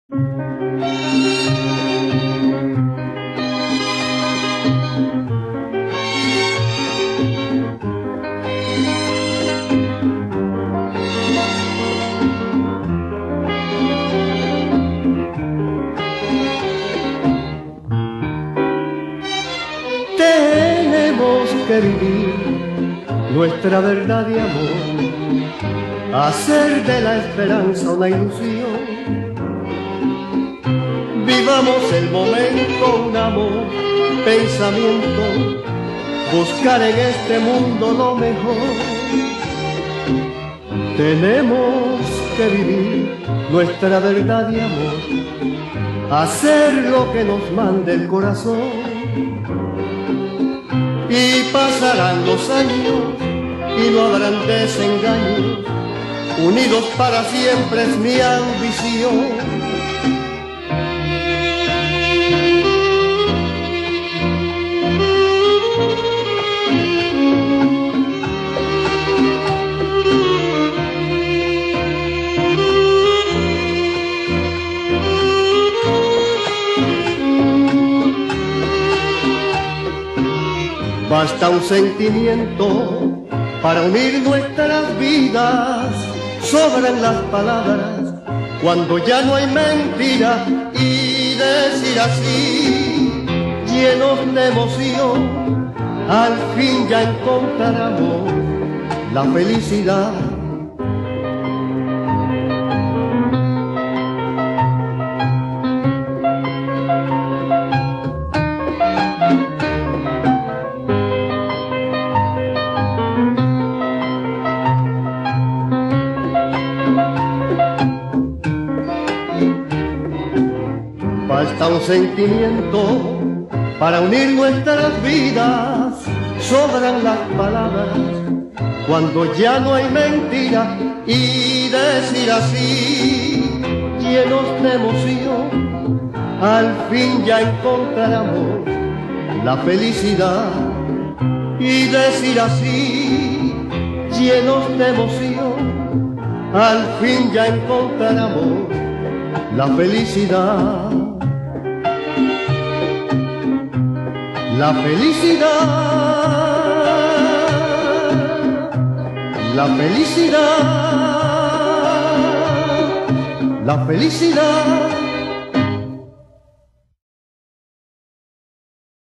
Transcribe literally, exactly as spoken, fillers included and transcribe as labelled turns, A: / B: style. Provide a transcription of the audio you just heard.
A: Tenemos que vivir nuestra verdad de amor, hacer de la esperanza una ilusión. Vivamos el momento, un amor, pensamiento, buscar en este mundo lo mejor. Tenemos que vivir nuestra verdad de amor, hacer lo que nos mande el corazón. Y pasarán los años y no habrán desengaños, unidos para siempre es mi ambición. Basta un sentimiento para unir nuestras vidas, sobran las palabras cuando ya no hay mentira, y decir así, llenos de emoción, al fin ya encontraremos la felicidad. Basta un sentimiento para unir nuestras vidas, sobran las palabras cuando ya no hay mentira, y decir así, llenos de emoción, al fin ya encontraremos la felicidad. Y decir así, llenos de emoción, al fin ya encontraremos la felicidad. La felicidad, la felicidad, la felicidad.